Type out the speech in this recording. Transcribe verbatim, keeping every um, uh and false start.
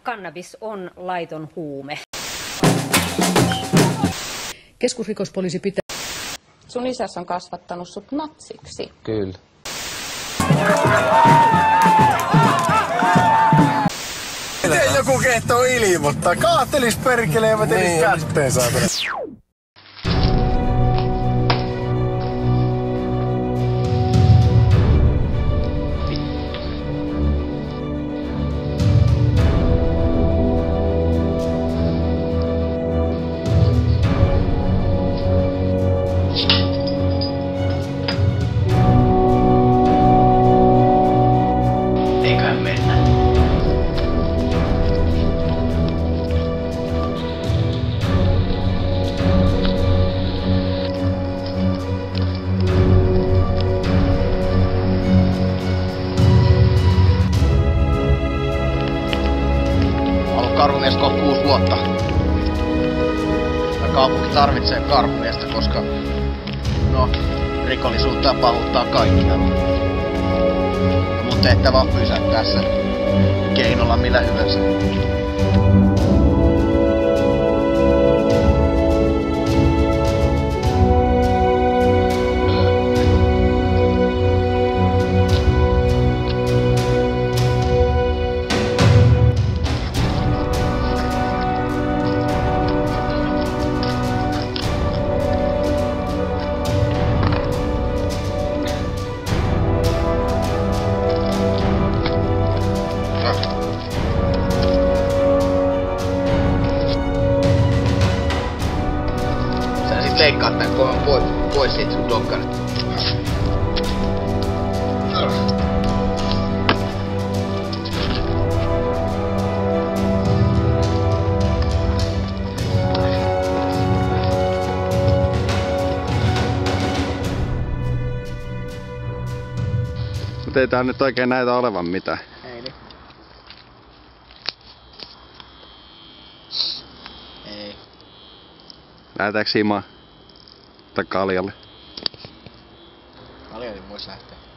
Kannabis on laiton huume. Keskusrikospoliisi pitää... Sun isäs on kasvattanut sut natsiksi. Kyllä. Miten joku kehtoo ilmoittaa? Kahtelis perkelee ja mä tein kätteen saatana. Eiköhän mennä. Ollut karhumies kohta kuusi vuotta. Ja kaupunki tarvitsee karhumiestä, koska no, rikollisuutta ja pahuuttaa kaikkialla. Ja mun tehtävä on pysäyttää se keinolla millä hyvänsä. Sä sit leikkaat tän kohan pois, pois siitä sun dokkarit. Mut ei tää nyt oikein näytä olevan mitään. Ei niin. Ei. Lähetäänkö himaan? Tai kaljalle? Kaljalle vois lähteä.